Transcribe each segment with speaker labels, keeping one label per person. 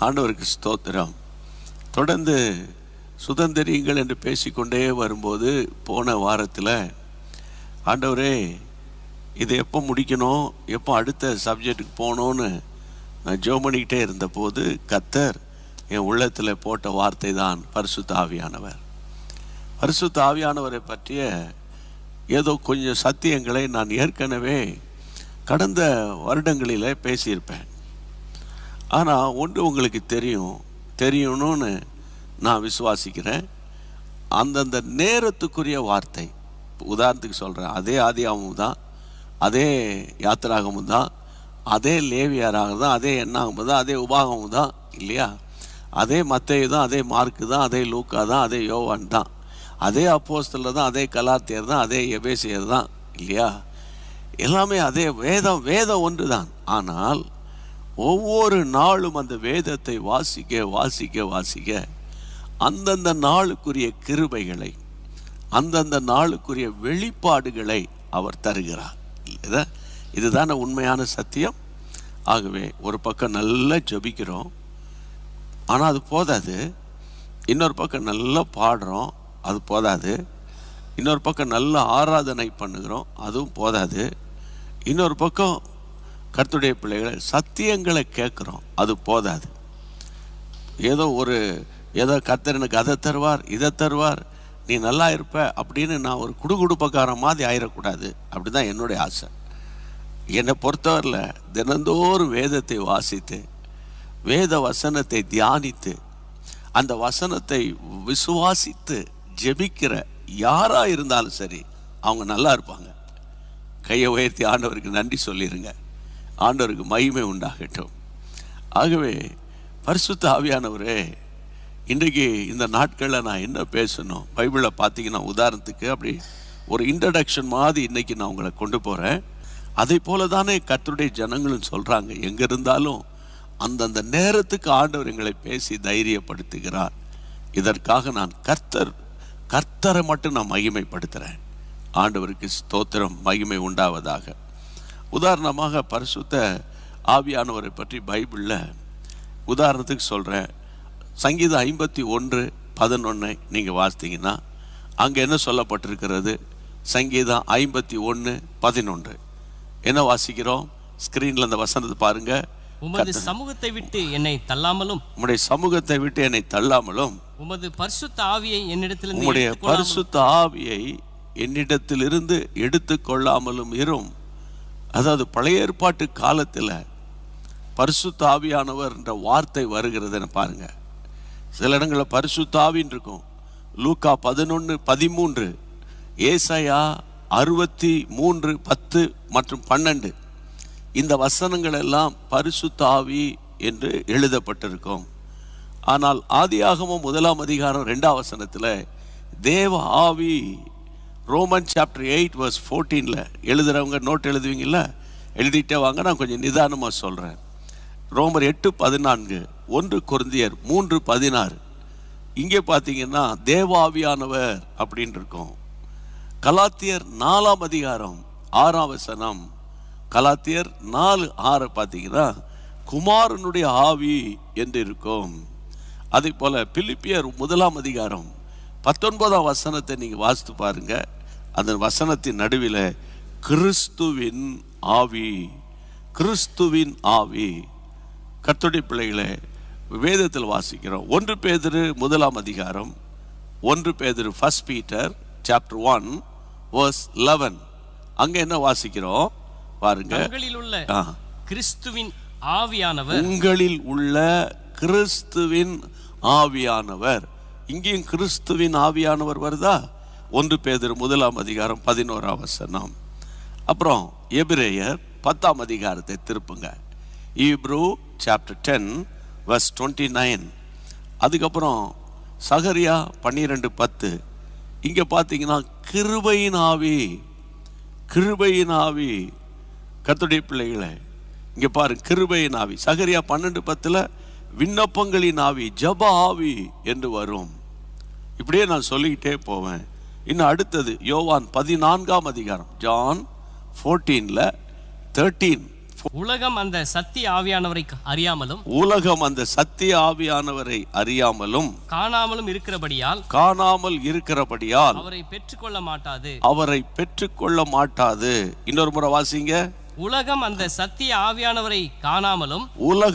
Speaker 1: ஆண்டவருக்கு ஸ்தோத்திரம். தொடர்ந்து சுதந்திரிங்கள் என்று பேசிக்கொண்டே வரும்போது போன வாரத்தில் ஆண்டவரே இதை எப்போ முடிக்கணும், எப்போ அடுத்த சப்ஜெக்டுக்கு போகணுன்னு நான் ஜெபம் பண்ணிக்கிட்டே இருந்தபோது கர்த்தர் என் உள்ளத்தில் போட்ட வார்த்தை தான் பரிசுத்த ஆவியானவர். பரிசுத்த ஆவியானவரை பற்றிய ஏதோ கொஞ்சம் சத்தியங்களை நான் ஏற்கனவே கடந்த வருடங்களில் பேசியிருப்பேன். ஆனால் ஒன்று உங்களுக்கு தெரியணும்னு நான் விசுவாசிக்கிறேன். அந்தந்த நேரத்துக்குரிய வார்த்தை, உதாரணத்துக்கு சொல்கிறேன், அதே ஆதியாகமம் தான், அதே யாத்திராகமும் தான், அதே லேவியராகம் தான், அதே எண்ணாகமும் தான், அதே உபாகமும் தான் இல்லையா? அதே மத்தேயு தான், அதே மார்க்கு தான், அதே லூக்கா தான், அதே யோவான் தான், அதே அப்போஸ்தலர் தான், அதே கலாத்தியர் தான், அதே எபேசியர் தான் இல்லையா? எல்லாமே அதே வேதம் ஒன்று தான். ஆனால் ஒவ்வொரு நாளும் அந்த வேதத்தை வாசிக்க அந்தந்த நாளுக்குரிய கிருபைகளை, அந்தந்த நாளுக்குரிய வெளிப்பாடுகளை அவர் தருகிறார். இதுதான உண்மையான சத்தியம். ஆகவே ஒரு பக்கம் நல்லா ஜெபிக்கிறோம், ஆனால் அது போதாது. இன்னொரு பக்கம் நல்லா பாடுறோம், அது போதாது. இன்னொரு பக்கம் நல்ல ஆராதனை பண்ணுகிறோம், அதுவும் போதாது. இன்னொரு பக்கம் கர்த்தருடைய பிள்ளைகளை சத்தியங்களை கேட்குறோம், அது போதாது. ஏதோ கர்த்தர் எனக்கு அதை தருவார், இதை தருவார், நீ நல்லா இருப்ப அப்படின்னு நான் ஒரு குடுகுடுப்பக்காரன் மாதிரி ஆயிடக்கூடாது. அப்படி தான் என்னுடைய ஆசை. என்னை பொறுத்தவரையில் தினந்தோறும் வேதத்தை வாசித்து, வேத வசனத்தை தியானித்து, அந்த வசனத்தை விசுவாசித்து ஜெபிக்கிற யாராக இருந்தாலும் சரி, அவங்க நல்லா இருப்பாங்க. கையை உயர்த்தி ஆண்டவருக்கு நன்றி சொல்லிடுங்க. ஆண்டவருக்கு மகிமை உண்டாகட்டும். ஆகவே பரிசுத்த ஆவியானவரே, இன்றைக்கு இந்த நாட்களில் நான் என்ன பேசணும், பைபிளில் பார்த்தீங்கன்னா உதாரணத்துக்கு அப்படி ஒரு இன்ட்ரடக்ஷன் மாதிரி இன்றைக்கி நான் உங்களை கொண்டு போகிறேன். அதை போல தானே கர்த்தருடைய ஜனங்களும் சொல்கிறாங்க. எங்கே இருந்தாலும் அந்தந்த நேரத்துக்கு ஆண்டவர் எங்களை பேசி தைரியப்படுத்துகிறார். இதற்காக நான் கர்த்தரை மட்டும் நான் மகிமைப்படுத்துகிறேன். ஆண்டவருக்கு ஸ்தோத்திரம், மகிமை உண்டாவதாக. உதாரணமாக பரிசுத்த ஆவியானவரை பற்றி பைபிளில் உதாரணத்துக்கு சொல்கிறேன். சங்கீதம் 51:11 நீங்கள் வாசித்தீங்கன்னா அங்கே என்ன சொல்லப்பட்டிருக்கிறது? சங்கீதம் 51:11 என்ன வாசிக்கிறோம்? ஸ்கிரீனில் அந்த வசனத்தை பாருங்க.
Speaker 2: உமது சமூகத்தை விட்டு என்னை தள்ளாமலும்,
Speaker 1: உம்முடைய சமூகத்தை விட்டு என்னை தள்ளாமலும்,
Speaker 2: உமது பரிசுத்த ஆவியை என்னிடத்திலிருந்து,
Speaker 1: உம்முடைய பரிசுத்த ஆவியை என்னிடத்திலிருந்து எடுத்துக்கொள்ளாமலும் இரும். அதாவது பழைய ஏற்பாட்டு காலத்தில் பரிசுத்த ஆவியானவர் என்ற வார்த்தை வருகிறதுன்னு பாருங்க. சில இடங்களில் பரிசுத்த ஆவின்னு இருக்கும். லூக்கா 11:13, ஏசாயா 63:10 மற்றும் 12 இந்த வசனங்கள் எல்லாம் பரிசுத்த ஆவி என்று எழுதப்பட்டிருக்கும். ஆனால் ஆதியாகமம் 1 வசனத்தில் தேவ ஆவி, ரோமன் சாப்டர் 8:14 எழுதுறவங்க நோட் எழுதுவீங்கள, எழுதிட்டே வாங்க, நான் கொஞ்சம் நிதானமாக சொல்கிறேன். ரோமர் 8:14, 1 கொரிந்தியர் 3:16 இங்கே பார்த்தீங்கன்னா தேவாவியானவர் அப்படின்னு இருக்கும். கலாத்தியர் 4:6 வசனம், கலாத்தியர் 4:6 பார்த்தீங்கன்னா குமாரனுடைய ஆவி என்று இருக்கும். அதே போல் பிலிப்பியர் 1 வசனத்தை நீங்கள் வாசித்து பாருங்க. அந்த வசனத்தின் நடுவில் கிறிஸ்துவின் ஆவி, கிறிஸ்துவின் ஆவி. கர்த்தருடைய பிள்ளைகளை வேதத்தில் வாசிக்கிறோம். 1 பேதுரு 1 பேதுரு 1 பீட்டர் சாப்டர் 1:11 அங்க என்ன வாசிக்கிறோம் பாருங்க. உங்களில் உள்ள கிறிஸ்துவின் ஆவியானவர், இங்கேயும் கிறிஸ்துவின் ஆவியானவர் வருதா? 1 பேதுரு 1 வசனம். அப்புறம் எபிரேயர் 10 திருப்புங்க. Hebrew chapter 10:29. அதுக்கப்புறம் சகரியா 12:10 இங்கே பார்த்தீங்கன்னா கிருபையின் ஆவி, கிருபையின் ஆவி. கர்த்தருடைய பிள்ளைகளை இங்கே பாரு, கிருபையின் ஆவி. சகரியா 12:10 விண்ணப்பங்களின் ஆவி, ஜப ஆவி என்று வரும். இப்படியே நான் சொல்லிக்கிட்டே போவேன். இன்னும் அடுத்தது யோவான் 14 ஜான் 14:13
Speaker 2: உலகம் அந்த சத்திய ஆவியானவரை அறியாமலும்
Speaker 1: உலகம் அந்த சத்திய ஆவியானவரை அறியாமலும்
Speaker 2: காணாமல்
Speaker 1: இருக்கிறபடியால்
Speaker 2: அவரை பெற்றுக்கொள்ள
Speaker 1: மாட்டாது. இன்னொரு முறை வாசிங்க.
Speaker 2: உலகம் அந்த சத்திய ஆவியானவரை காணாமலும்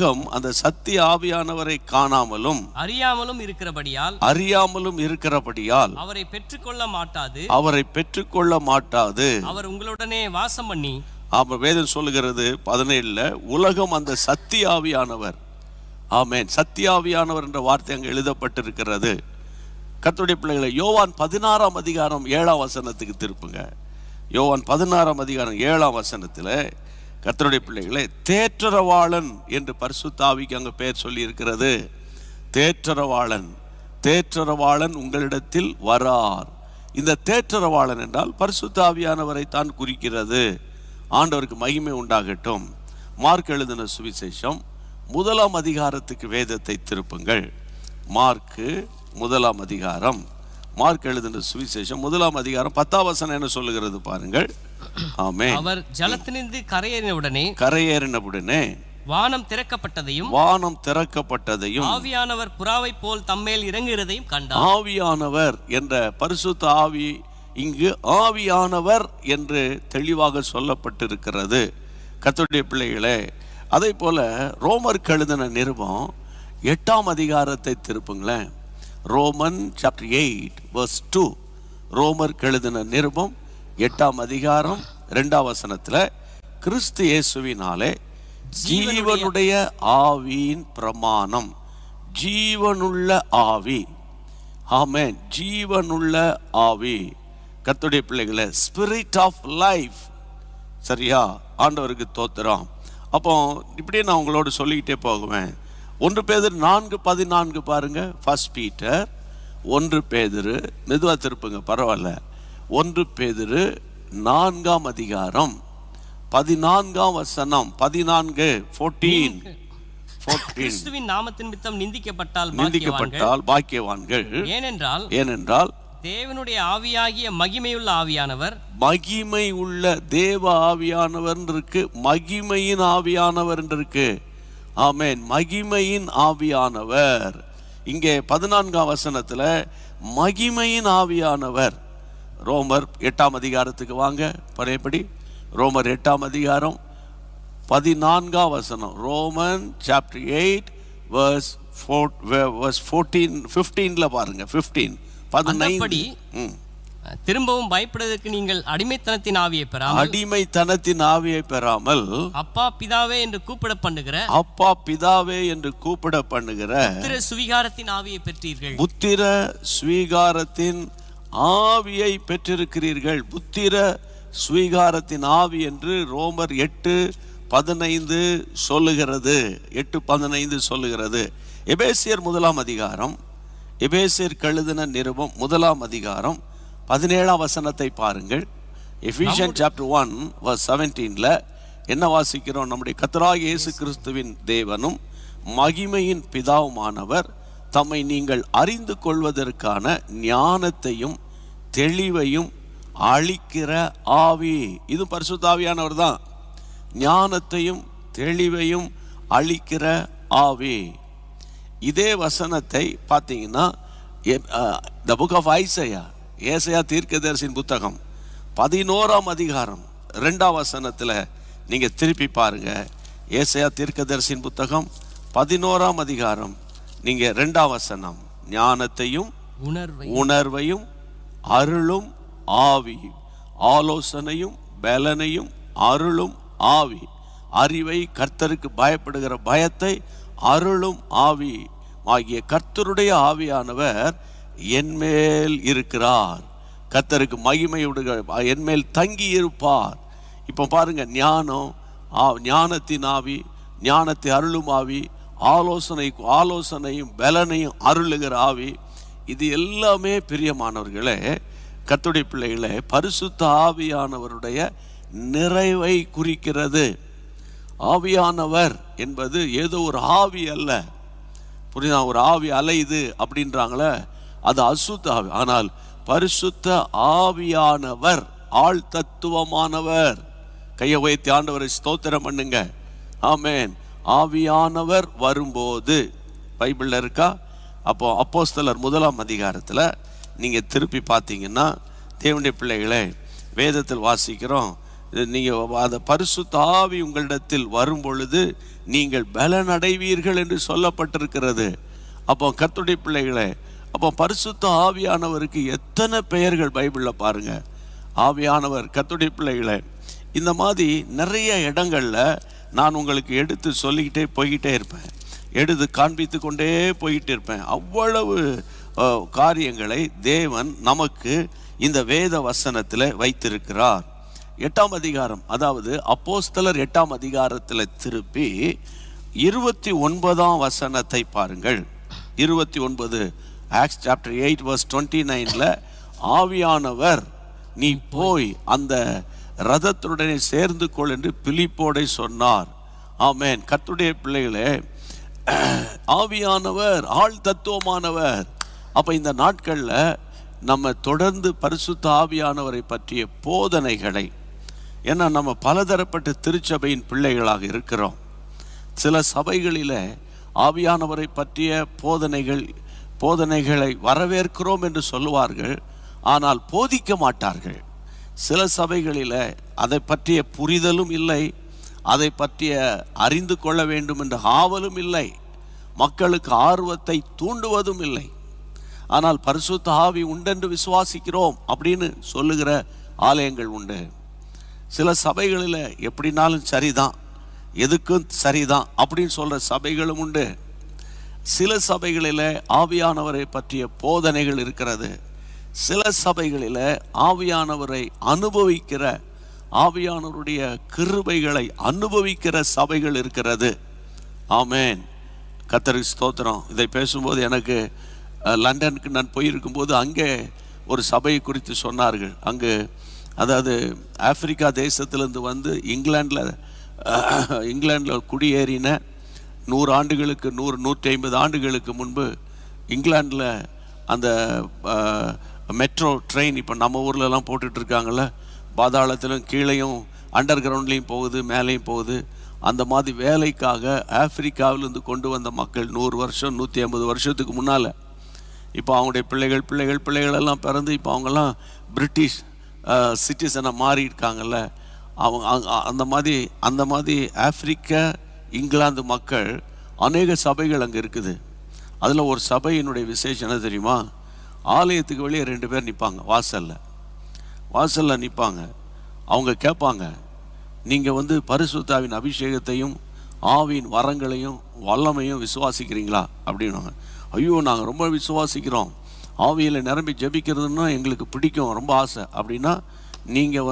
Speaker 2: அறியாமலும் இருக்கிறபடியால் அவரை பெற்றுக்கொள்ள மாட்டாது. அவர் உங்களுடனே வாசம் பண்ணி,
Speaker 1: வேதம் சொல்லுகிறது 17 உலகம் அந்த சத்திய ஆவியானவர், ஆமென், சத்திய ஆவியானவர் என்ற வார்த்தை அங்கு எழுதப்பட்டிருக்கிறது. கர்த்தருடைய பிள்ளைகளை யோவான் 16ஆம் அதிகாரம் 7ஆம் வசனத்துக்கு திருப்புங்க. யோவான் 16ஆம் அதிகாரம் 7ஆம் வசனத்தில் கர்த்தருடைய பிள்ளைகளை தேற்றரவாளன் என்று பரிசுத்த ஆவிக்கு அங்கே பெயர் சொல்லி இருக்கிறது. தேற்றரவாளன் உங்களிடத்தில் வரார். இந்த தேற்றரவாளன் என்றால் பரிசுத்த ஆவியானவரை தான் குறிக்கிறது. ஆண்டவருக்கு மகிமை உண்டாகட்டும். மார்க் எழுதின சுவிசேஷம் 1ஆம் அதிகாரத்துக்கு வேதத்தை திருப்புங்கள். மார்க் எழுதின சுவிசேஷம் 1ஆம் அதிகாரம் 10ஆம் வசனம் என்ன சொல்லுகிறது பாருங்கள். ஆமென்.
Speaker 2: அவர் ஜலத்திலிருந்து
Speaker 1: கரையேறினவுடனே
Speaker 2: வானம் திறக்கப்பட்டதையும் ஆவியானவர் புறாவை போல் தம்மேல் இறங்குகிறதையும் கண்டார்.
Speaker 1: ஆவியானவர் என்ற பரிசுத்த ஆவி இங்கு ஆவியானவர் என்று தெளிவாக சொல்லப்பட்டிருக்கிறது. கர்த்தருடைய பிள்ளைகளே, அதே போல ரோமருக்கு எழுதின நிருபம் 8ஆம் அதிகாரத்தை திருப்புங்களேன். Roman chapter 8 verse 2. ரோமருக்கு எழுதின நிருபம் 8ஆம் அதிகாரம் 2ஆம் வசனத்தில் கிறிஸ்து இயேசுவினாலே ஜீவனுடைய ஆவியின் பிரமாணம், ஜீவனுள்ள ஆவி, ஆமென், ஜீவனுள்ள ஆவி. கர்த்தருடைய பிள்ளைகளே, ஸ்பிரிட் ஆஃப் லைஃப், சரியா? ஆண்டவருக்கு தோத்திரம். அப்போ இப்படியே நான் உங்களோடு சொல்லிக்கிட்டே போகுவேன். 1 பேதுரு 4:14 பாருங்க. ஃபர்ஸ்ட் பீட்டர் 1 பேதுரு, மெதுவா திருப்புங்க பரவாயில்ல. 1 பேதுரு 4ஆம் அதிகாரம் 14ஆம் வசனம். 14
Speaker 2: கிறிஸ்துவின் நாமத்தின் நிமித்தம் நிந்திக்கப்பட்டால்
Speaker 1: பாக்கியவான்கள். ஏனென்றால்
Speaker 2: தேவனுடைய ஆவியாகிய மகிமையுள்ள ஆவியானவர்,
Speaker 1: மகிமை உள்ள தேவ ஆவியானவர் இருக்கு, மகிமையின் ஆவியானவர் இருக்கு. ஆமென், மகிமையின் ஆவியானவர். இங்கே 14ஆம் வசனத்துல மகிமையின் ஆவியானவர். ரோமர் 8ஆம் அதிகாரத்துக்கு வாங்க. பழையபடி ரோமர் 8ஆம் அதிகாரம் 14ஆம் வசனம். ரோமன் சாப்டர் 8 verse 15 பாருங்க. 15
Speaker 2: திரும்பவும் பயப்படுவதற்கு நீங்கள் அடிமைத்தனத்தின் ஆவியை பெறாமல் அப்பா பிதாவே என்று கூப்பிட பண்ணுகிற புத்திர சுவிகாரத்தின் ஆவியை பெற்றீர்கள்.
Speaker 1: புத்திர சுவிகாரத்தின் ஆவியை பெற்றிருக்கிறீர்கள். புத்திர சுவிகாரத்தின் ஆவி என்று ரோமர் 8:15 சொல்லுகிறது. 8:15 சொல்லுகிறது. எபேசியர் 1ஆம் அதிகாரம், எபேசியர் எழுதின நிருபம் 1ஆம் அதிகாரம் 17ஆம் வசனத்தை பாருங்கள். எபிசியன் சாப்டர் 1 verse 17 என்ன வாசிக்கிறோம்? நம்முடைய கர்த்தராகிய இயேசு கிறிஸ்துவின் தேவனும் மகிமையின் பிதாவுமானவர் தம்மை நீங்கள் அறிந்து கொள்வதற்கான ஞானத்தையும் தெளிவையும் அளிக்கிற ஆவி. இது பரிசுத்த ஆவியானவர் தான். ஞானத்தையும் தெளிவையும் அளிக்கிற ஆவி. இதே வசனத்தை பார்த்தீங்கன்னா the book of Isaiah, ஏசாயா தீர்க்கதரிசியின் புத்தகம் 11ஆம் அதிகாரம் 2ஆம் வசனத்தில் நீங்கள் திருப்பி பாருங்க. ஏசாயா தீர்க்கதரிசியின் புத்தகம் 11ஆம் அதிகாரம் நீங்கள் 2ஆம் வசனம். ஞானத்தையும் உணர்வையும் அருளும் ஆவி, ஆலோசனையும் பலனையும் அருளும் ஆவி, அறிவை கர்த்தருக்கு பயப்படுகிற பயத்தை அருளும் ஆவி ஆகிய கர்த்தருடைய ஆவியானவர் என்மேல் இருக்கிறார். கர்த்தருக்கு மகிமையுடைய என்மேல் தங்கி இருப்பார். இப்போ பாருங்க, ஞானத்தின் ஆவி, ஞானத்தை அருளும் ஆவி, ஆலோசனையும் பலனையும் அருளுகிற ஆவி, இது எல்லாமே பிரியமானவர்களே, கர்த்தருடைய பிள்ளைகளே, பரிசுத்த ஆவியானவருடைய நிறைவை குறிக்கிறது. ஆவியானவர் என்பது ஏதோ ஒரு ஆவி அல்ல. புரியுதா? ஒரு ஆவி அலையுது அப்படின்றாங்களே, அது அசுத்த ஆவி. ஆனால் பரிசுத்த ஆவியானவர் ஆள் தத்துவமானவர். கையை உயர்த்தி ஆண்டவரை ஸ்தோத்திரம் பண்ணுங்க. ஆமென். ஆவியானவர் வரும்போது பைபிள்ல இருக்கா? அப்போ அப்போஸ்தலர் 1ஆம் அதிகாரத்தில் நீங்க திருப்பி பார்த்தீங்கன்னா, தேவனுடைய பிள்ளைகளே, வேதத்தில் வாசிக்கிறோம், நீங்கள் அந்த பரிசுத்த ஆவி உங்களிடத்தில் வரும் பொழுது நீங்கள் பலன் அடைவீர்கள் என்று சொல்லப்பட்டிருக்கிறது. அப்போ கர்த்தருடைய பிள்ளைகளே, அப்போ பரிசுத்த ஆவியானவருக்கு எத்தனை பெயர்கள் பைபிளில் பாருங்க. ஆவியானவர், கர்த்தருடைய பிள்ளைகளே, இந்த மாதிரி நிறைய இடங்கள்ல நான் உங்களுக்கு எடுத்து சொல்லிக்கிட்டே போய்கிட்டே இருப்பேன், எடுத்து காண்பித்து கொண்டே போய்கிட்டே இருப்பேன். அவ்வளவு காரியங்களை தேவன் நமக்கு இந்த வேத வசனத்தில் வைத்திருக்கிறார். 8ஆம் அதிகாரம், அதாவது அப்போஸ்தலர் 8ஆம் அதிகாரத்தில் திருப்பி 29ஆம் வசனத்தை பாருங்கள். 29 ஆக்ட்ஸ் சாப்டர் 8 verse 29ல ஆவியானவர் நீ போய் அந்த ரதத்துடனே சேர்ந்து கொள் என்று பிலிப்போடை சொன்னார். ஆமென். கர்த்தருடைய பிள்ளைகளே, ஆவியானவர் ஆள் தத்துவமானவர். அப்ப இந்த நாட்கள்ல நம்ம தொடர்ந்து பரிசுத்த ஆவியானவரை பற்றிய போதனைகளை, ஏன்னா நம்ம பலதரப்பட்ட திருச்சபையின் பிள்ளைகளாக இருக்கிறோம். சில சபைகளில் ஆவியானவரை பற்றிய போதனைகளை வரவேற்கிறோம் என்று சொல்லுவார்கள், ஆனால் போதிக்க மாட்டார்கள். சில சபைகளில் அதை பற்றிய புரிதலும் இல்லை, அதை பற்றிய அறிந்து கொள்ள வேண்டும் என்ற ஆவலும் இல்லை, மக்களுக்கு ஆர்வத்தை தூண்டுவதும் இல்லை. ஆனால் பரிசுத்த ஆவி உண்டென்று விசுவாசிக்கிறோம் அப்படின்னு சொல்லுகிற ஆலயங்கள் உண்டு. சில சபைகளில் எப்படினாலும் சரிதான், எதுக்கும் சரிதான் அப்படின்னு சொல்கிற சபைகளும் உண்டு. சில சபைகளில் ஆவியானவரை பற்றிய போதனைகள் இருக்கிறது. சில சபைகளில் ஆவியானவரை அனுபவிக்கிற, ஆவியானவருடைய கிருபைகளை அனுபவிக்கிற சபைகள் இருக்கிறது. ஆமென். கர்த்தருக்கு ஸ்தோத்திரம். இதை பேசும்போது எனக்கு லண்டனுக்கு நான் போயிருக்கும்போது அங்கே ஒரு சபையை குறித்து சொன்னார்கள். அங்கு அதாவது ஆப்பிரிக்கா தேசத்திலிருந்து வந்து இங்கிலாண்டில் குடியேறின 100 ஆண்டுகளுக்கு 150 ஆண்டுகளுக்கு முன்பு இங்கிலாண்டில் அந்த மெட்ரோ ட்ரெயின் இப்போ நம்ம ஊர்லலாம் போட்டுட்ருக்காங்கள்ல, பாதாளத்திலும் கீழேயும் அண்டர் கிரவுண்ட்லேயும் போகுது, மேலேயும் போகுது. அந்த மாதிரி வேலைக்காக ஆப்பிரிக்காவிலிருந்து கொண்டு வந்த மக்கள் 100 வருஷம் 150 வருஷத்துக்கு முன்னால், இப்போ அவங்களுடைய பிள்ளைகள் எல்லாம் பிறந்து இப்போ அவங்கெல்லாம் பிரிட்டிஷ் சிட்டிசனாக மாறி இருக்காங்கல்ல. அந்த மாதிரி ஆப்பிரிக்க இங்கிலாந்து மக்கள் அநேக சபைகள் அங்கே இருக்குது. அதில் ஒரு சபையினுடைய விசேஷம் என்ன தெரியுமா? ஆலயத்துக்கு வெளியே 2 பேர் நிற்பாங்க, வாசலில் நிற்பாங்க. அவங்க கேட்பாங்க, நீங்கள் வந்து பரிசுத்தாவின் அபிஷேகத்தையும் ஆவியின் வரங்களையும் வல்லமையும் விசுவாசிக்கிறீங்களா அப்படின்வாங்க. ஐயோ, நாங்கள் ரொம்ப விசுவாசிக்கிறோம், ஆவியில் நிரம்பி ஜெபிக்கிறதுன்னா எங்களுக்கு பிடிக்கும், ரொம்ப ஆசை. அப்படின்னா நீங்கள்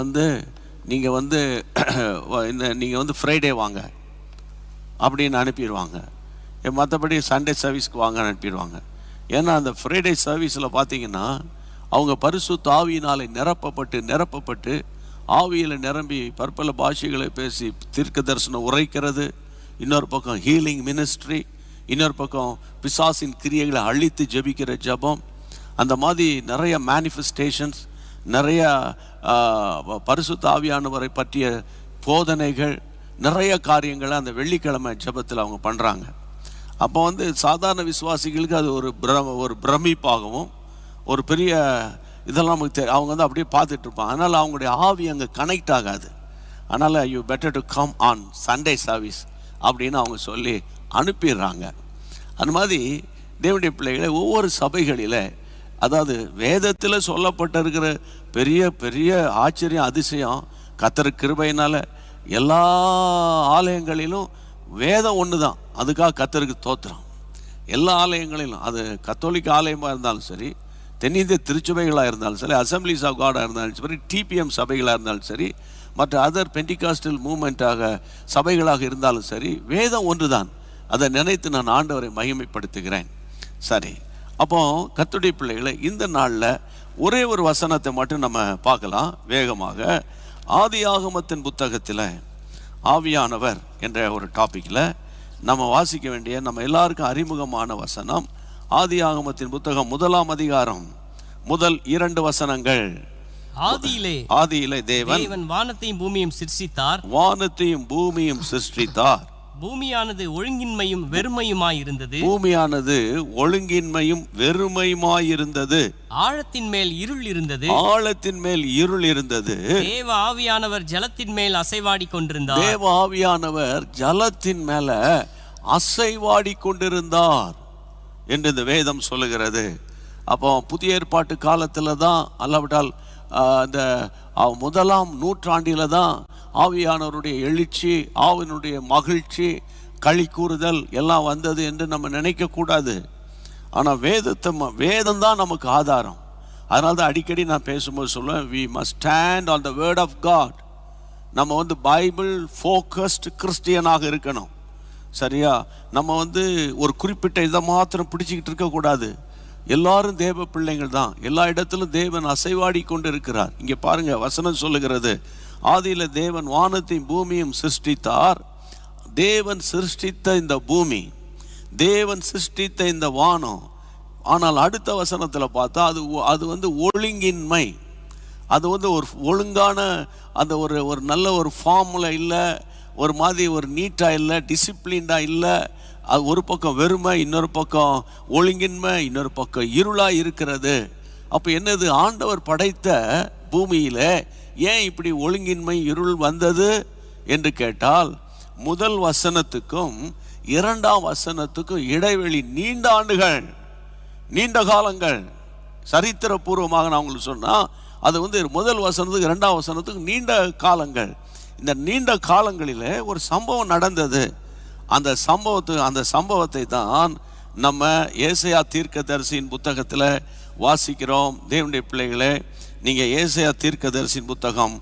Speaker 1: வந்து ஃப்ரைடே வாங்க அப்படின்னு அனுப்பிடுவாங்க. மற்றபடி சண்டே சர்வீஸ்க்கு வாங்க அனுப்பிடுவாங்க. ஏன்னா அந்த ஃப்ரைடே சர்வீஸில் பார்த்தீங்கன்னா அவங்க பரிசுத்த ஆவியினாலே நிரப்பப்பட்டு ஆவியில் நிரம்பி பற்பல பாஷைகளை பேசி தீர்க்க தரிசனம் உரைக்கிறது, இன்னொரு பக்கம் ஹீலிங் மினிஸ்ட்ரி, இன்னொரு பக்கம் பிசாசின் கிரியைகளை அழித்து ஜெபிக்கிற ஜெபம், அந்த மாதிரி நிறைய மேனிஃபெஸ்டேஷன்ஸ், நிறைய பரிசுத்த ஆவியானவரை பற்றிய போதனைகள், நிறைய காரியங்களை அந்த வெள்ளிக்கிழமை ஜெபத்தில் அவங்க பண்ணுறாங்க. அப்போ வந்து சாதாரண விசுவாசிகளுக்கு அது ஒரு பிரமிப்பாகவும் ஒரு பெரிய இதெல்லாம் அவங்க வந்து அப்படியே பார்த்துட்டு இருப்பாங்க. அதனால் அவங்களுடைய ஆவி அங்கே கனெக்ட் ஆகாது. அதனால் you better to come on Sunday service அப்படின்னு அவங்க சொல்லி அனுப்பிடுறாங்க. அந்த மாதிரி தேவனுடைய பிள்ளைகளை ஒவ்வொரு சபைகளில், அதாவது வேதத்தில் சொல்லப்பட்டிருக்கிற பெரிய பெரிய ஆச்சரியம் அதிசயம், கர்த்தர் கிருபையினால் எல்லா ஆலயங்களிலும் வேதம் ஒன்று தான். அதுக்காக கர்த்தருக்கு தோத்திரம். எல்லா ஆலயங்களிலும், அது கத்தோலிக்க ஆலயமாக இருந்தாலும் சரி, தென்னிந்திய திருச்சபைகளாக இருந்தாலும் சரி, அசம்பிளிஸ் ஆஃப் காடாக இருந்தாலும் சரி, டிபிஎம் சபைகளாக இருந்தாலும் சரி, மற்ற அதர் பெண்டிகாஸ்டல் மூமெண்ட்டாக சபைகளாக இருந்தாலும் சரி, வேதம் ஒன்று தான். அதை நினைத்து நான் ஆண்டவரை மகிமைப்படுத்துகிறேன். சரி, அப்போ கர்த்தருடைய பிள்ளைகளை இந்த நாளில் ஒரே ஒரு வசனத்தை மட்டும் நம்ம பார்க்கலாம் வேகமாக. ஆதியாகமத்தின் புத்தகத்தில் ஆவியானவர் என்ற ஒரு டாப்பிக்கில் நம்ம வாசிக்க வேண்டிய, நம்ம எல்லாருக்கும் அறிமுகமான வசனம் ஆதியாகமத்தின் புத்தகம் 1ஆம் அதிகாரம் முதல் 2 வசனங்கள்.
Speaker 2: ஆதியிலே
Speaker 1: தேவன்
Speaker 2: வானத்தையும் பூமியையும் சிருஷ்டித்தார். பூமியானது ஒழுங்கின்மையும் வெறுமையுமாயிருந்தது.
Speaker 1: பூமியானது ஒழுங்கின்மையும் வெறுமையுமாயிருந்தது.
Speaker 2: ஆழத்தின் மேல் இருள் இருந்தது.
Speaker 1: ஆழத்தின் மேல் இருள் இருந்தது.
Speaker 2: தேவ ஆவியானவர் ஜலத்தின் மேல் அசைவாடி கொண்டிருந்தார்.
Speaker 1: தேவ ஆவியானவர் ஜலத்தின் மேல அசைவாடி கொண்டிருந்தார் என்று இந்த வேதம் சொல்லுகிறது. அப்போ புதிய ஏற்பாட்டு காலத்துல தான், அல்லாவிட்டால் இந்த முதலாம் நூற்றாண்டில தான் ஆவியானவருடைய எழுச்சி, ஆவினுடைய மகிழ்ச்சி, களி கூறுதல் எல்லாம் வந்தது என்று நம்ம நினைக்க கூடாது. ஆனால் வேதம் தான் நமக்கு ஆதாரம். அதனால தான் அடிக்கடி நான் பேசும்போது சொல்லுவேன், we must stand on the word of God. நம்ம பைபிள் ஃபோக்கஸ்டு கிறிஸ்டியனாக இருக்கணும். சரியா? நம்ம ஒரு குறிப்பிட்ட இதை மாத்திரம் பிடிச்சிக்கிட்டு இருக்கக்கூடாது. எல்லாரும் தேவ பிள்ளைகள் தான். எல்லா இடத்திலும் தேவன் அசைவாடி கொண்டு இருக்கிறார். இங்கே பாருங்க, வசனம் சொல்லுகிறது, ஆதியில தேவன் வானத்தையும் பூமியும் சிருஷ்டித்தார். தேவன் சிருஷ்டித்த இந்த பூமி, தேவன் சிருஷ்டித்த இந்த வானம். ஆனால் அடுத்த வசனத்தில் பார்த்தா அது ஒழுங்கின்மை, அது ஒரு ஒழுங்கான அந்த ஒரு நல்ல ஒரு ஃபார்முலா இல்லை, ஒரு மாதிரி ஒரு நீட்டாக இல்லை, டிசிப்ளின்டாக இல்லை. அது ஒரு பக்கம் வெறுமை, இன்னொரு பக்கம் ஒழுங்கின்மை, இன்னொரு பக்கம் இருளாக இருக்கிறது. அப்போ என்னது? ஆண்டவர் படைத்த பூமியில் ஏன் இப்படி ஒழுங்கின்மை, இருள் வந்தது என்று கேட்டால், முதல் வசனத்துக்கும் இரண்டாம் வசனத்துக்கும் இடைவெளி நீண்ட ஆண்டுகள், நீண்ட காலங்கள். சரித்திரபூர்வமாக நான் உங்களுக்கு சொன்னால் அது முதல் வசனத்துக்கு இரண்டாம் வசனத்துக்கு நீண்ட காலங்கள். இந்த நீண்ட காலங்களில் ஒரு சம்பவம் நடந்தது. அந்த சம்பவத்தை தான் நம்ம ஏசாயா தீர்க்கதரிசியின் புத்தகத்தில் வாசிக்கிறோம். தேவனுடைய பிள்ளைகளே, நீங்கள் ஏசாயா தீர்க்கதரிசியின் புத்தகம்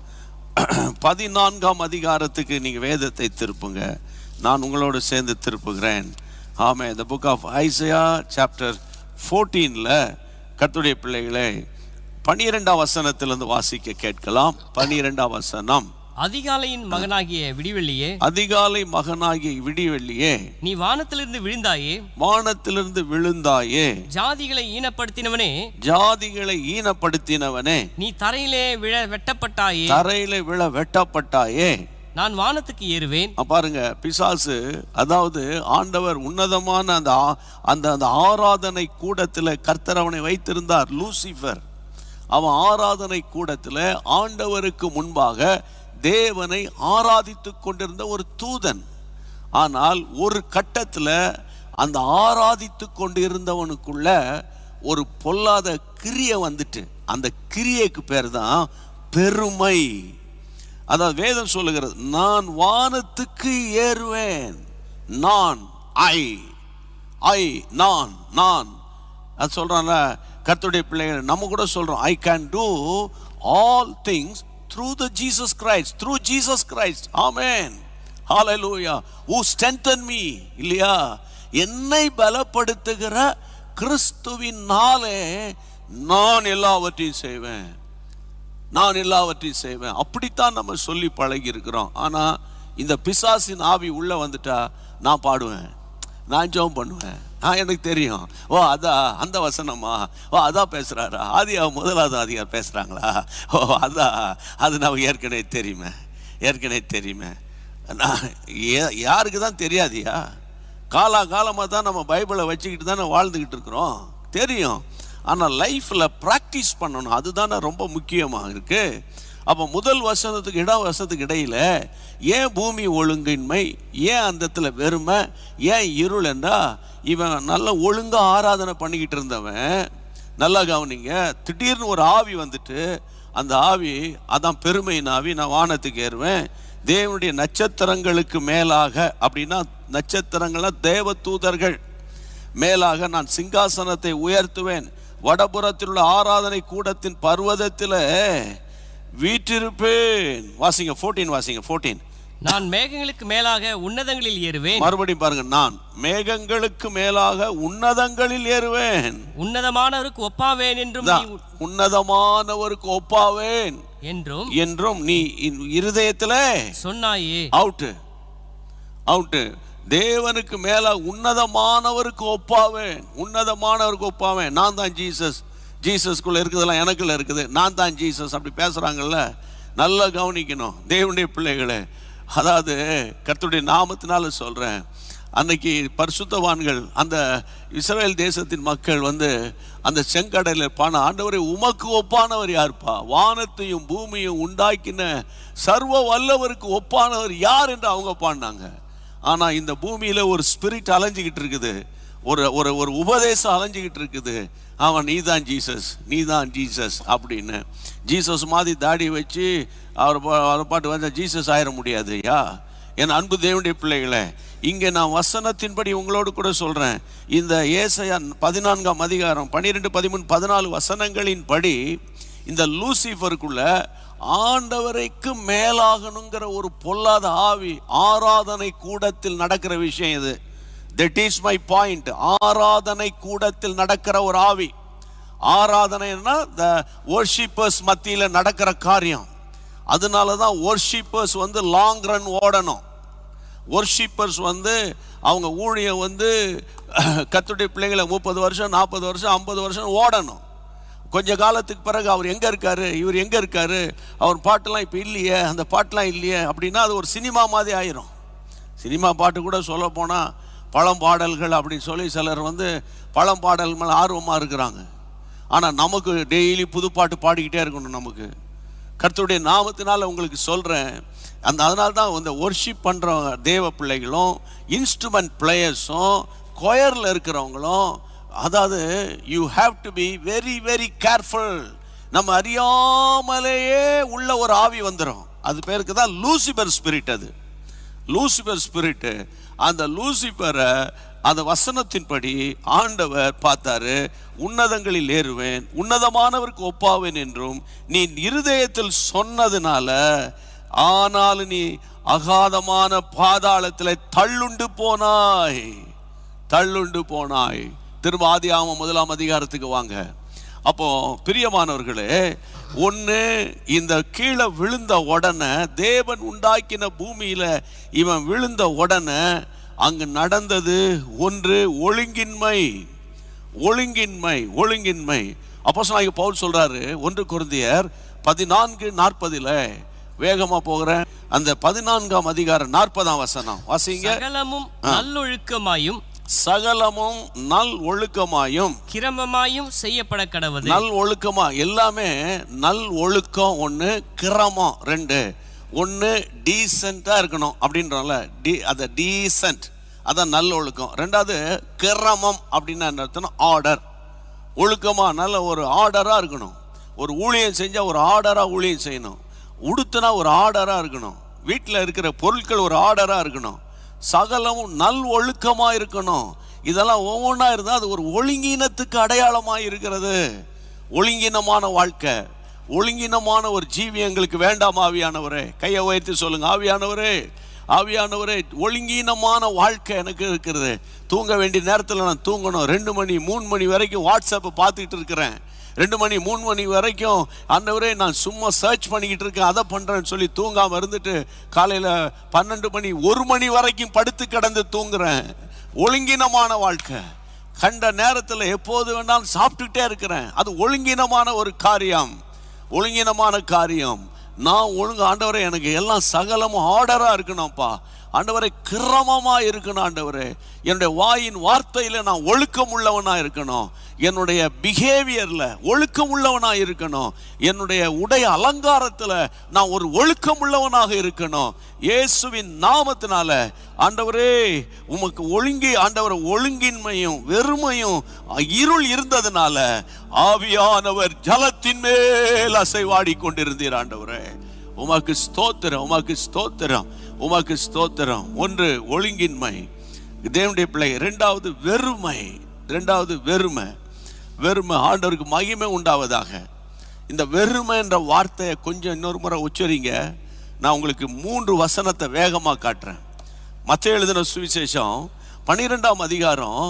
Speaker 1: 14ஆம் அதிகாரத்துக்கு நீங்கள் வேதத்தை திருப்புங்க. நான் உங்களோடு சேர்ந்து திருப்புகிறேன். ஆமே, the book of Isaiah chapter 14ல கர்த்தருடைய பிள்ளைகளே 12ஆம் வசனத்திலிருந்து வாசிக்க கேட்கலாம். 12ஆம் வசனம்.
Speaker 2: அதிகாலையின் மகனாகிய விடிவெள்ளியே,
Speaker 1: அதிகாலை மகனாகிய விடிவெள்ளியே,
Speaker 2: நீ வானத்திலிருந்து விழுந்தாயே,
Speaker 1: வானத்திலிருந்து விழுந்தாயே,
Speaker 2: ஜாதிகளை ஈனப்படுத்தினவனே,
Speaker 1: ஜாதிகளை ஈனப்படுத்தினவனே,
Speaker 2: நீ தரையிலே விழ வெட்டப்பட்டாயே,
Speaker 1: தரையிலே விழ வெட்டப்பட்டாயே,
Speaker 2: நான் வானத்துக்கு ஏறுவேன்.
Speaker 1: பாருங்க, பிசாசு, அதாவது ஆண்டவர் உன்னதமான அந்த ஆராதனை கூடத்தில் கர்த்தர் அவனை வைத்திருந்தார். லூசிஃபர் அவன் ஆராதனை கூடத்தில் ஆண்டவருக்கு முன்பாக தேவனை ஆராதித்து கொண்டிருந்த ஒரு தூதன். ஆனால் ஒரு கட்டத்தில் அந்த ஆராதித்து கொண்டு இருந்தவனுக்குள்ள ஒரு பொல்லாத கிரியை வந்துட்டு, அந்த கிரியைக்கு பேர் தான் பெருமை. அதாவது வேதம் சொல்லுகிறது, நான் வானத்துக்கு ஏறுவேன். நான் நான் அது சொல்றான்ல கர்த்தருடைய பிள்ளைகள். நம்ம கூட சொல்றோம், I can do all things through the Jesus Christ, through Jesus Christ. Amen. Hallelujah. Who strengthen me, இல்லையா? என்னை பலப்படுத்துகிற கிறிஸ்துவினாலே நான் எல்லாவற்றையும் செய்வேன், நான் எல்லாவற்றையும் செய்வேன். அப்படித்தான் நம்ம சொல்லி பழகி இருக்கிறோம். ஆனால் இந்த பிசாசின் ஆவி உள்ள வந்துட்டா, நான் பாடுவேன், நான் ஜெபம் பண்ணுவேன், எனக்கு தெரியும், ஓ அதான் அந்த வசனமா, ஓ அதான் பேசுகிறாரா, முதலாவது அதிகாரம் பேசுகிறாங்களா, ஓ அதான் அது நமக்கு ஏற்கனவே தெரியுமே. யாருக்கு தான் தெரியாதியா? காலமாக தான் நம்ம பைபிளை வச்சுக்கிட்டு தானே வாழ்ந்துக்கிட்டு இருக்கிறோம், தெரியும். ஆனால் லைஃப்பில் ப்ராக்டிஸ் பண்ணணும், அதுதானே ரொம்ப முக்கியமாக இருக்குது. அப்போ முதல் வசனத்துக்கு இடம் வசனத்துக்கு இடையில் ஏன் பூமி ஒழுங்கின்மை, ஏன் அந்த இடத்துல வெறுமை, ஏன் இருள் என்றா, இவன் நல்ல ஒழுங்காக ஆராதனை பண்ணிக்கிட்டு இருந்தவன், நல்லா கவனிங்க, திடீர்னு ஒரு ஆவி வந்துட்டு, அந்த ஆவி அதான் பெருமையின் ஆவி. நான் வானத்துக்கு ஏறுவேன், தேவனுடைய நட்சத்திரங்களுக்கு மேலாக, அப்படின்னா நட்சத்திரங்கள்லாம் தேவ தூதர்கள் மேலாக நான் சிங்காசனத்தை உயர்த்துவேன், வடபுறத்தில் உள்ள ஆராதனை கூடத்தின் பர்வதத்தில் வீற்றிருப்பேன். வாசிங்க 14, வாசிங்க 14.
Speaker 2: நான் மேகங்களுக்கு மேலாக உன்னதங்களில் ஏறுவேன்.
Speaker 1: மறுபடியும் பாருங்க, நான் மேகங்களுக்கு மேலாக உன்னதங்களில் ஏறுவேன்,
Speaker 2: உன்னதமானவருக்கு ஒப்பாவேன் என்றும்,
Speaker 1: உன்னதமானவருக்கு ஒப்பாவேன் என்றும் நீ இருதயத்தில்
Speaker 2: சொன்னாயே.
Speaker 1: அவுட்டு தேவனுக்கு மேல உன்னதமானவருக்கு ஒப்பாவேன், உன்னதமானவருக்கு ஒப்பாவேன். நான் தான் ஜீசஸ்குள்ள இருக்குதெல்லாம் எனக்குள்ள இருக்குது, நான் தான் ஜீசஸ். அப்படி பேசுறாங்கல்ல, நல்லா கவனிக்கணும் தேவனுடைய பிள்ளைகளே. அதாவது கர்த்தருடைய நாமத்தினால சொல்றேன், அன்னைக்கு பரிசுத்தவான்கள் அந்த இஸ்ரவேல் தேசத்தின் மக்கள் அந்த செங்கடலில் பான ஆண்டவரை உமக்கு ஒப்பானவர் யார்ப்பா, வானத்தையும் பூமியும் உண்டாக்கின சர்வ வல்லவருக்கு ஒப்பானவர் யார் என்று அவங்க பாடினாங்க. ஆனா இந்த பூமியில ஒரு ஸ்பிரிட் அலைஞ்சிக்கிட்டு இருக்குது, ஒரு ஒரு ஒரு உபதேசம் அலைஞ்சிக்கிட்டு இருக்குது. அவன் நீதான் ஜீசஸ், நீதான் ஜீசஸ் அப்படின்னு. ஜீசஸ் மாதிரி தாடி வச்சு அவர் பாட்டு ஜீசஸ் ஆயிட முடியாது. ஐயா, என் அன்பு தேவனுடைய பிள்ளைகளை, இங்கே நான் வசனத்தின்படி உங்களோடு கூட சொல்றேன். இந்த ஏசாயா 14ஆம் அதிகாரம் 12, 13, 14 வசனங்களின் படி இந்த லூசிஃபருக்குள்ள ஆண்டவரைக்கு மேலாகணுங்கிற ஒரு பொல்லாத ஆவி ஆராதனை கூடத்தில் நடக்கிற விஷயம் இது. That is my point. ஆராதனை கூடத்தில் நடக்கிற ஒரு ஆவி. ஆராதனைன்னா த வொர்ஷிப்பர்ஸ் மத்தியில நடக்கிற காரியம். அதனாலதான் வொர்ஷிப்பர்ஸ் லாங் ரன் ஓடணும். வொர்ஷிப்பர்ஸ் அவங்க ஊழியம் கர்த்தருடைய பிள்ளைகளை 30 வருஷம் 40 வருஷம் 50 வருஷம் ஓடணும். கொஞ்ச காலத்துக்கு பிறகு அவர் எங்க இருக்காரு, இவர் எங்க இருக்காரு, அவர் பாட்டெல்லாம் இப்ப இல்லையே, அந்த பாட்டெல்லாம் இல்லையே அப்படின்னா அது ஒரு சினிமா மாதிரி ஆயிரும். சினிமா பாட்டு கூட சொல்ல போனா பழம்பாடல்கள் அப்படின்னு சொல்லி சிலர் பழம்பாடல் மேலே ஆர்வமாக இருக்கிறாங்க. ஆனால் நமக்கு டெய்லி புதுப்பாட்டு பாடிக்கிட்டே இருக்கணும். நமக்கு கர்த்தருடைய நாமத்தினால உங்களுக்கு சொல்கிறேன், அதனால தான் இந்த ஒர்ஷிப் பண்ணுற தேவ பிள்ளைகளும் இன்ஸ்ட்ருமெண்ட் பிளேயர்ஸும் கொயரில் இருக்கிறவங்களும், அதாவது you have to be very very careful. நம்ம அறியாமலேயே உள்ள ஒரு ஆவி வந்துடும். அது பேருக்கு தான் லூசிபர் ஸ்பிரிட். அது லூசிபர் ஸ்பிரிட். அந்த லூசிபரை அந்த வசனத்தின்படி ஆண்டவர் பார்த்தாரு. உன்னதங்களில் ஏறுவேன், உன்னதமானவருக்கு ஒப்பாவேன் என்றும் நீ இருதயத்தில் சொன்னதுனால, ஆனாலும் நீ அகாதமான பாதாளத்தில் தள்ளுண்டு போனாய், தள்ளுண்டு போனாய். திரும்ப ஆதியாகமம் 1ஆம் அதிகாரத்துக்கு வாங்க. அப்போ பிரியமானவர்களே, ஒன்று இந்த கீழே விழுந்த உடனே, தேவன் உண்டாக்கின பூமியில இவன் விழுந்த உடனே அங்கு நடந்தது ஒன்று ஒழுங்கின்மை. ஒழுங்கின்மை, ஒழுங்கின்மை. அப்போஸ்தலனாகிய பவுல் சொல்றாரு 1 கொரிந்தியர் 14:40. வேகமா போகிறேன். அந்த 14ஆம் அதிகாரம் 40ஆம் வசனம் வாசிங்க.
Speaker 2: சகலமும் நல்லொழுக்கமாயும்,
Speaker 1: சகலமும் நல் ஒழுக்கமாயும்
Speaker 2: கிரமமாயும் செய்யப்பட கடவுது.
Speaker 1: நல் ஒழுக்கமா எல்லாமே நல் ஒழுக்கம் ஒன்று, கிரமம் ரெண்டு. ஒன்று டீசெண்டா இருக்கணும் அப்படின்றோம்ல, அது டீசென்ட், அதான் நல்ல ஒழுக்கம். ரெண்டாவது கிரமம் அப்படின்னா என்ன அர்த்தம்? ஆர்டர். ஒழுக்கமா நல்ல ஒரு ஆர்டரா இருக்கணும். ஒரு ஊழியம் செஞ்சா ஒரு ஆர்டரா ஊழியம் செய்யணும். உடுத்துனா ஒரு ஆர்டரா இருக்கணும். வீட்டில் இருக்கிற பொருட்கள் ஒரு ஆர்டரா இருக்கணும். சகலமும் நல் ஒழுக்கமா இருக்கணும். இதெல்லாம் ஒவ்வொன்றா இருந்தால் அது ஒரு ஒழுங்கினத்துக்கு அடையாளமாக இருக்கிறது. ஒழுங்கினமான வாழ்க்கை, ஒழுங்கினமான ஒரு ஜீவி எங்களுக்கு வேண்டாம். ஆவியானவரே, கையை உயர்த்தி சொல்லுங்க, ஆவியானவரே, ஆவியானவரே, ஒழுங்கீனமான வாழ்க்கை எனக்கு இருக்கிறது. தூங்க வேண்டிய நேரத்தில் நான் தூங்கணும். 2 மணி 3 மணி வரைக்கும் வாட்ஸ்அப்பை பார்த்துக்கிட்டு இருக்கிறேன். 2 மணி 3 மணி வரைக்கும் ஆண்டவரே நான் சும்மா சர்ச் பண்ணிக்கிட்டு இருக்கேன், அதை பண்ணுறேன்னு சொல்லி தூங்காமல் இருந்துட்டு காலையில் 12 மணி 1 மணி வரைக்கும் படுத்து கிடந்து தூங்குறேன். ஒழுங்கினமான வாழ்க்கை. கண்ட நேரத்தில் எப்போது வேணாலும் சாப்பிட்டுக்கிட்டே இருக்கிறேன். அது ஒழுங்கினமான ஒரு காரியம், ஒழுங்கினமான காரியம். நான் ஒழுங்கு ஆண்டவரே, எனக்கு எல்லாம் சகலமும் ஆர்டரா இருக்கணும்ப்பா. ஆண்டவரே கிரமமா இருக்கணும். ஆண்டவரே என்னுடைய வாயின் வார்த்தையில நான் ஒழுக்கம் உள்ளவனா இருக்கணும். என்னுடைய பிஹேவியர்ல ஒழுக்கம் உள்ளவனா இருக்கணும். என்னுடைய உடை அலங்காரத்துல நான் ஒரு ஒழுக்கம் உள்ளவனாக இருக்கணும். இயேசுவின் நாமத்தினால ஆண்டவரே உமக்கு ஆண்டவர் ஒழுங்கின்மையும் வெறுமையும் இருள் இருந்ததுனால ஆவியானவர் ஜலத்தின் மேல் அசைவாடி கொண்டிருந்தீர். ஆண்டவரே உமக்கு ஸ்தோத்திரம், உமக்கு ஸ்தோத்திரம், உமக்கு ஸ்தோத்திரம். ஒன்று ஒழுங்கின்மை, தேவனுடைய பிள்ளை. இரண்டாவது வெறுமை, இரண்டாவது வெறுமை. வெறுமை, ஆண்டவருக்கு மகிமை உண்டாவதாக. இந்த வெறுமை என்ற வார்த்தையை கொஞ்சம் இன்னொரு முறை உச்சரிங்க. நான் உங்களுக்கு 3 வசனத்தை வேகமாக காட்டுறேன். மத்தேயு எழுதின சுவிசேஷம் 12ஆம் அதிகாரம்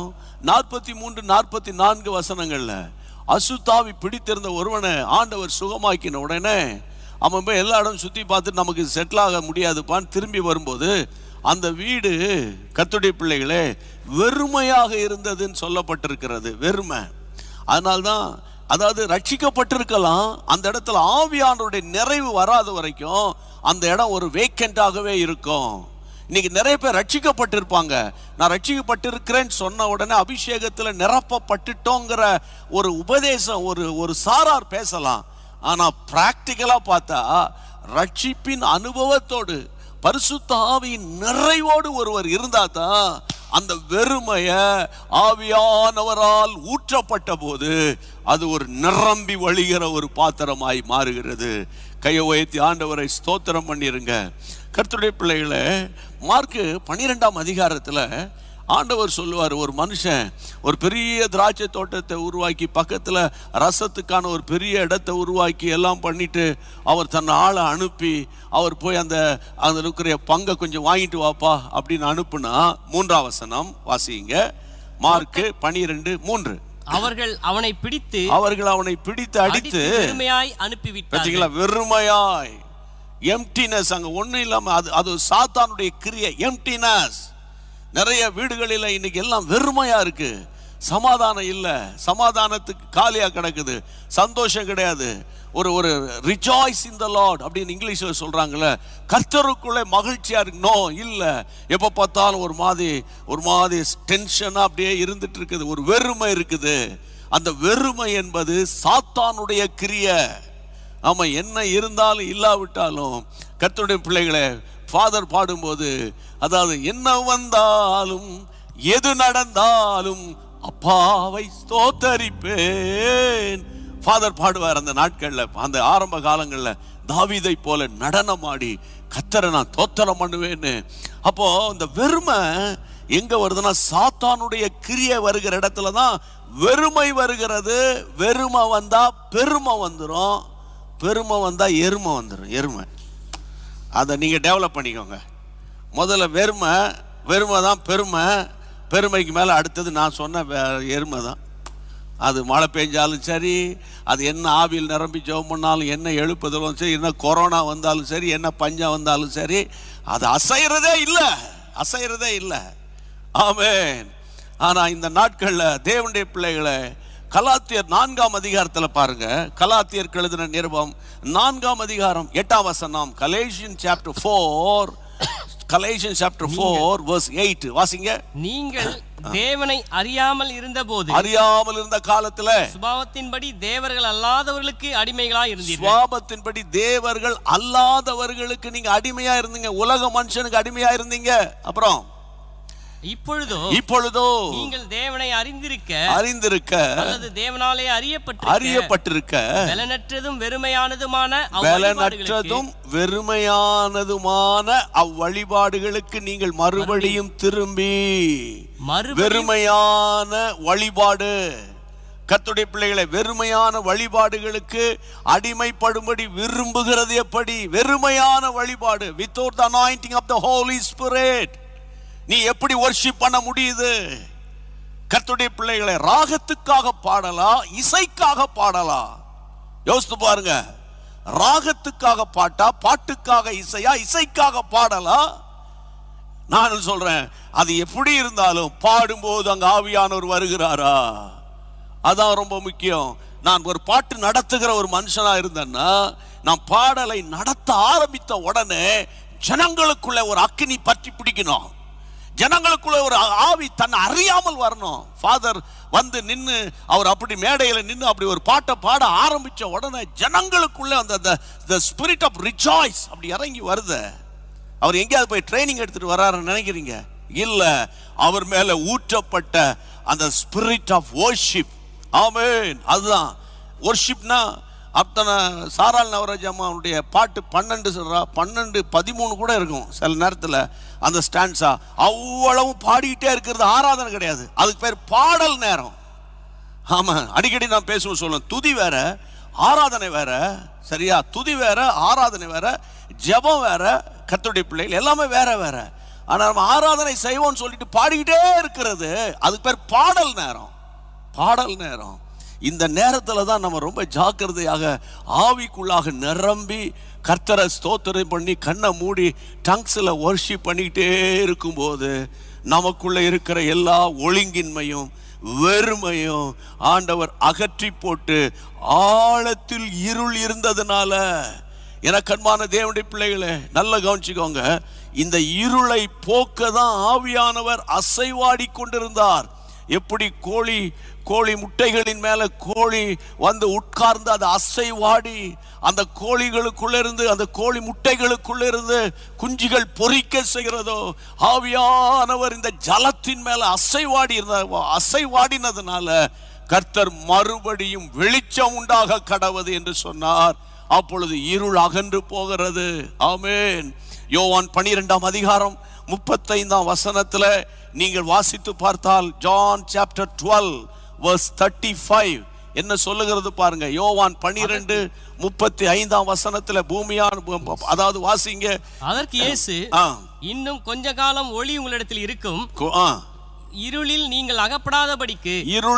Speaker 1: 43, 44 வசனங்கள்ல அசுத்தாவி பிடித்திருந்த ஒருவனை ஆண்டவர் சுகமாக்கின உடனே அவன் போய் எல்லா இடம் சுற்றி பார்த்துட்டு நமக்கு செட்டில் ஆக முடியாதுப்பான்னு திரும்பி வரும்போது அந்த வீடு கர்த்தருடைய பிள்ளைகளே வெறுமையாக இருந்ததுன்னு சொல்லப்பட்டிருக்கிறது. வெறுமை. அதனால்தான் அதாவது ரட்சிக்கப்பட்டிருக்கலாம், அந்த இடத்துல ஆவியானவருடைய நிறைவு வராத வரைக்கும் அந்த இடம் ஒரு வேக்கண்டாகவே இருக்கும். இன்னைக்கு நிறைய பேர் ரட்சிக்கப்பட்டிருப்பாங்க, நான் ரட்சிக்கப்பட்டிருக்கிறேன்னு சொன்ன உடனே அபிஷேகத்தில் நிரப்பப்பட்டுட்டோங்கிற ஒரு உபதேசம் ஒரு சாரார் பேசலாம். ஆனா பிராக்டிக்கலா பார்த்தா ரட்சிப்பின் அனுபவத்தோடு பரிசுத்த ஆவியின் நிறைவோடு ஒருவர் இருந்தா தான் அந்த வெறுமைய ஆவியானவரால் ஊற்றப்பட்ட போது அது ஒரு நிரம்பி வழிகிற ஒரு பாத்திரமாய் மாறுகிறது. கையை உயர்த்தி ஆண்டவரை ஸ்தோத்திரம் பண்ணிருங்க. கர்த்தருடைய பிள்ளைகளை, மார்க்கு 12ஆம் அதிகாரத்துல ஆண்டவர் சொல்லுவார், ஒரு மனுஷன் ஒரு பெரிய திராட்சை தோட்டத்தை உருவாக்கி பக்கத்துல ரசத்துக்கான ஒரு பெரிய இடத்தை உருவாக்கி எல்லாம் பண்ணிட்டு அவர் தன் ஆளை அனுப்பி அவர் போய் அந்த இருக்கிற பங்கை கொஞ்சம் வாங்கிட்டு வாப்பா அப்படின்னு அனுப்புனா 3ஆம் வசனம் வாசிங்க. மார்க்கு 12:3.
Speaker 2: அவர்கள் அவனை பிடித்து அடித்து வெறுமையாய் அனுப்பிவிட்டார்கள்.
Speaker 1: வெறுமையாய், எம்டினஸ், அங்க ஒண்ணும் இல்லாம அது சாத்தானுடைய கிரியை, எம்டினஸ். நிறைய வீடுகளில் இன்னைக்கு எல்லாம் வெறுமையா இருக்கு, சமாதானம் இல்ல, சமாதானத்துக்கு காலியா கிடக்குது, சந்தோஷம் கிடையாது. ஒரு ரிஜாய்ஸ் இன் தி லார்ட் அப்படின்னு இங்கிலீஷ்ல சொல்றாங்கல்ல, கர்த்தருக்குள்ளே மகிழ்ச்சியா இருக்கு, நோ இல்ல. எப்ப பார்த்தாலும் ஒரு மாதிரி டென்ஷனா அப்படியே இருந்துட்டு இருக்குது, ஒரு வெறுமை இருக்குது. அந்த வெறுமை என்பது சாத்தானுடைய கிரியை. ஆமா, என்ன இருந்தாலும் இல்லாவிட்டாலும் கர்த்தருடைய பிள்ளைகளே, ஃபாதர் பாடும்போது, அதாவது என்ன வந்தாலும் எது நடந்தாலும் அப்பாவை ஸ்தோத்தரிப்பேன். ஃபாதர் பாடுவார் அந்த நாட்கள்ல, அந்த ஆரம்ப காலங்கள்ல தாவீதை போல நடனமாடி கர்த்தரை நான் ஸ்தோத்திரம் பண்ணுவேன்னு. அப்போ இந்த வெறுமை எங்க வருதுன்னா சாத்தானுடைய கிரியை வருகிற இடத்துல தான் வெறுமை வருகிறது. வெறுமை வந்தா பெருமை வந்துடும், பெருமை வந்தா எருமை வந்துடும். எருமை அதை நீங்க டெவலப் பண்ணிக்கோங்க. முதல்ல வெறுமை தான் பெருமை, பெருமைக்கு மேலே அடுத்தது நான் சொன்ன எருமை தான். அது மழை பெஞ்சாலும் சரி, அது என்ன ஆவியில் நிரம்பி ஜெபம் பண்ணாலும், என்ன எழுப்புதலும் சரி, என்ன கொரோனா வந்தாலும் சரி, என்ன பஞ்சம் வந்தாலும் சரி, அது அசைறதே இல்லை. ஆமென். ஆனா இந்த நாட்கள்ல தேவனுடைய பிள்ளைகளை, கலாத்தியர் 4ஆம் அதிகாரத்தில் பாருங்க, கலாத்தியர் எழுதின நிருபம் 4ஆம் அதிகாரம் 8ஆம் வசனம், Galatians chapter 4 verse 8 வாசிங்க.
Speaker 2: நீங்கள் தேவனை அறியாமல் இருந்த காலத்துல சுபாவத்தின்படி தேவர்கள் அல்லாதவர்களுக்கு அடிமைகளாய் இருந்தீர்கள்.
Speaker 1: சுபாவத்தின்படி தேவர்கள் அல்லாதவர்களுக்கு நீங்க அடிமையா இருந்தீங்க, உலக மனுஷனுக்கு அடிமையா இருந்தீங்க. அப்புறம் இப்பொழுதோ
Speaker 2: நீங்கள் தேவனை அறிந்திருக்க அல்லது தேவனாலே
Speaker 1: அறியப்பட்டிருக்க
Speaker 2: பலனற்றதும் வெறுமையானதுமான
Speaker 1: அவ்வழிபாடுகளுக்கு நீங்கள் மறுபடியும் திரும்பி, வெறுமையான வழிபாடு, கர்த்தருடைய பிள்ளைகளை வெறுமையான வழிபாடுகளுக்கு அடிமைப்படும்படி விரும்புகிறது எப்படி? வெறுமையான வழிபாடு, without the anointing of the Holy Spirit நீ எப்படி வர்ஷிப் பண்ண முடியுது? கர்த்தருடைய பிள்ளைகளை ராகத்துக்காக பாடலா, இசைக்காக பாடலா? யோசித்து பாருங்க. ராகத்துக்காக பாட்டா, பாட்டுக்காக இசையா, இசைக்காக பாடலா? நான் சொல்றேன், அது எப்படி இருந்தாலும் பாடும்போது அங்க ஆவியானவர் வருகிறாரா? அதான் ரொம்ப முக்கியம். நான் ஒரு பாட்டு நடத்துகிற ஒரு மனுஷனா இருந்தேன்னா, நான் பாடலை நடத்த ஆரம்பித்த உடனே ஜனங்களுக்குள்ள ஒரு அக்கினி பற்றி பிடிக்கணும், ஜனங்களுக்குள்ள ஒரு ஆவி தன்னை அறியாமல் வரணும். ஃபாதர் வந்து நின்று, அவர் அப்படி மேடையில் நின்று அப்படி ஒரு பாட்டை பாட ஆரம்பிச்ச உடனே ஜனங்களுக்குள்ள அந்த ஸ்பிரிட் ஆஃப் ரிஜாய்ஸ் அப்படி இறங்கி வருது. அவர் எங்கேயாவது போய் ட்ரைனிங் எடுத்துட்டு வர்றாருன்னு நினைக்கிறீங்க? இல்ல, அவர் மேல ஊற்றப்பட்ட அந்த ஸ்பிரிட் ஆஃப் வர்ஷிப். ஆமென். அதுதான் வர்ஷிப்னா. அத்தனை சாரால் நவராஜம்மாவுடைய பாட்டு 12-13 கூட இருக்கும் சில நேரத்தில். அந்த ஸ்டான்ஸா அவ்வளவும் பாடிக்கிட்டே இருக்கிறது ஆராதனை கிடையாது, அதுக்கு பேர் பாடல் நேரம். ஆமா, அடிக்கடி நான் பேசுவோம், சொல்லுவேன், துதி வேற ஆராதனை வேற. சரியா? துதி வேற, ஆராதனை வேற, ஜெபம் வேற. கர்த்தருடைய பிள்ளைகள் எல்லாமே வேற வேற. ஆனா நம்ம ஆராதனை செய்வோம்னு சொல்லிட்டு பாடிக்கிட்டே இருக்கிறது, அதுக்கு பேர் பாடல் நேரம். பாடல் நேரம். இந்த நேரத்தில் தான் நம்ம ரொம்ப ஜாக்கிரதையாக ஆவிக்குள்ளாக நிரம்பி கர்த்தரை ஸ்தோத்திரம் பண்ணி கண்ணை மூடி டங்ஸில் வர்ஷிப் பண்ணிக்கிட்டே இருக்கும்போது நமக்குள்ள இருக்கிற எல்லா ஒழுங்கின்மையும், வெறுமையும் ஆண்டவர் அகற்றி போட்டு ஆழத்தில் இருள் இருந்ததுனால. எனக்கு அன்பான தேவனுடைய பிள்ளைகளே, நல்ல கவனிச்சுக்கோங்க, இந்த இருளை போக்க தான் ஆவியானவர் அசைவாடி கொண்டிருந்தார். எப்படி கோழி முட்டைகளின் மேல கோழி வந்து உட்கார்ந்து அது அசைவாடி அந்த கோழிகளுக்குள்ள இருந்து, அந்த கோழி முட்டைகளுக்குள்ள இருந்து குஞ்சுகள் பொறிக்க செய்கிறதோ, ஆவியானவர் இந்த ஜலத்தின் மேல அசைவாடினதுனால கர்த்தர் மறுபடியும் வெளிச்சம் உண்டாக கடவது என்று சொன்னார். அப்பொழுது இருள் அகன்று போகிறது. ஆமென். யோவான் 12ஆம் அதிகாரம் 35ஆம் வசனத்துல நீங்கள் வாசித்து பார்த்தால், ஜான் சாப்டர் 12 verse 35 என்ன சொல்லுகிறது பாருங்க. யோவான் 12:35ஆம் வசனத்துல பூமியான், அதாவது வாசிங்க.
Speaker 2: அதற்கு இயேசு, இன்னும் கொஞ்ச காலம் ஒளி உங்களிடத்தில் இருக்கும், இருளில் நீங்கள் அகப்படாதபடிக்கு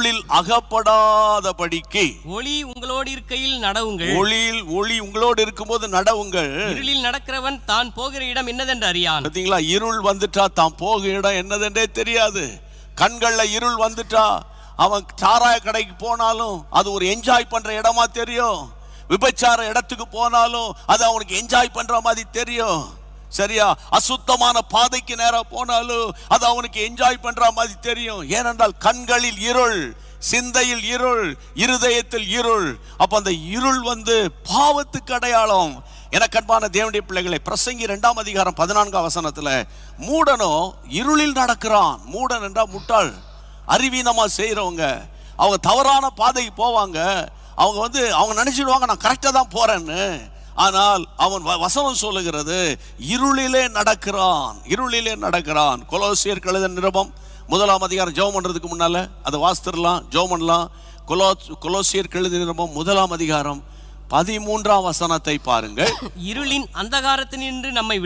Speaker 2: ஒளி உங்களோடு இருக்கையில் நடவுங்கள். ஒளி உங்களோடு இருக்கும்போது நடவுங்கள். இருளில் நடக்கிறவன் தான் போகிற இடம் என்னதென்று அறியான்.
Speaker 1: பாத்தீங்களா, இருள் வந்துட்டா தான் போகிற இடம் என்னதென்றே தெரியாது. கண்கள்ல இருள் வந்துட்டா அவன் சாராய கடைக்கு போனாலும் அது ஒரு என்ஜாய் பண்ற இடமா தெரியும். விபச்சார இடத்துக்கு போனாலும் அது அவனுக்கு என்ஜாய் பண்ற மாதிரி தெரியும். சரியா? அசுத்தமான பாதைக்கு நேரா போனாலும் அது அவனுக்கு என்ஜாய் பண்ற மாதிரி தெரியும். ஏனென்றால் கண்களில் இருள், சிந்தையில் இருள், இருதயத்தில் இருள். அப்ப அந்த இருள் வந்து பாவத்துக்கு அடையாளம். எனக்கு அன்பான தேவனுடைய பிள்ளைகளை, பிரசங்கி 2ஆம் அதிகாரம் 14ஆம் வசனத்துல, மூடனோ இருளில் நடக்கிறான். மூடன் என்றா முட்டாள், அறிவீனமா செய்யறவங்க. அவங்க தவறான பாதைக்கு போவாங்க. அவங்க நினைச்சிடுவாங்க நான் கரெக்டா தான் போறேன்னு. ஆனால் அவன் வசனம் சொல்லுகிறது இருளிலே நடக்கிறான். கொலோசியர் எழுதின நிருபம் 1ஆம் அதிகாரம், ஜெபம் பண்றதுக்கு முன்னால அதை வாசித்துடலாம், ஜெபம் பண்ணலாம். கொலோசியர் எழுதின நிருபம் 1ஆம் அதிகாரம் 13ஆம் வசனத்தை பாருங்கள்.
Speaker 2: இருளின் அந்தகாரத்திலிருந்து நம்மை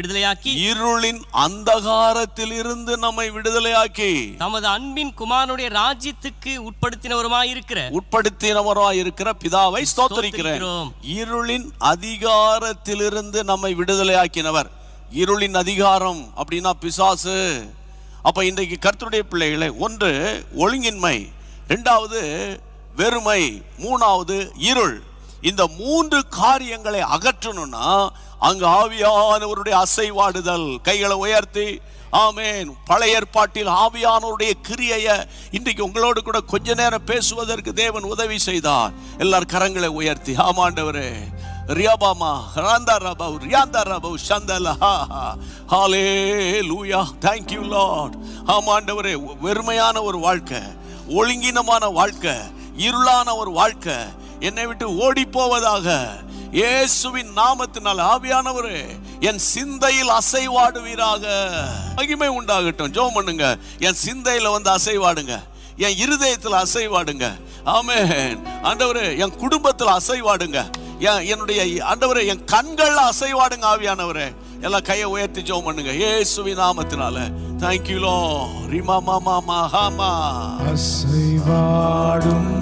Speaker 2: விடுதலையாக்கி தமது அன்பின் குமாரனுடைய ராஜ்யத்துக்கு உட்படுத்தினவராயிருக்கிற பிதாவை ஸ்தோத்திரிக்கிறேன். இருளின் அதிகாரத்திலிருந்து நம்மை விடுதலையாக்கினவர். இருளின் அதிகாரம் அப்படின்னா பிசாசு. அப்ப இன்றைக்கு கர்த்தருடைய பிள்ளைகளை, ஒன்று ஒழுங்கின்மை, இரண்டாவது வெறுமை, மூணாவது இருள். இந்த 3 காரியங்களை அகற்றணும்னா அங்கு ஆவியானவருடைய அசைவாடுதல். கைகளை உயர்த்தி ஆமென். பழைய ஏற்பாட்டில் ஆவியானவருடைய கிரியையை இன்றைக்கு உங்களோடு கூட கொஞ்ச நேரம் பேசுவதற்கு தேவன் உதவி செய்தார். எல்லார் கரங்களை உயர்த்தி ஆமாண்டவரே, ரியாபாமா ராந்தாராபா ரியாந்தாராபா சந்தலஹா ஹalleluya, thank you lord. ஆமாண்டவரே, வெறுமையான ஒரு வாழ்க்கை, ஒழுங்கினமான வாழ்க்கை, இருளான ஒரு வாழ்க்கை என்னை விட்டு ஓடி போவதாக இயேசுவின் நாமத்தினால் ஆவியானவரே என் சிந்தையில் அசைவாடுவீராக. மகிமை உண்டாகட்டும். ஜெபம் பண்ணுங்க. என் சிந்தையில வந்து அசைவாடுங்க, என் இருதயத்தில் அசைவாடுங்க. ஆமென். ஆண்டவரே, என் குடும்பத்தில் அசைவாடுங்க, என்னுடைய ஆண்டவரே என் கண்கள்ல அசைவாடுங்க. ஆவியானவரே, எல்லாம் கையை உயர்த்தி ஜெபம் பண்ணுங்க இயேசுவின் நாமத்தினால. Thank you Lord. ரிமா மாமா மஹாமா.
Speaker 3: அசைவாடும்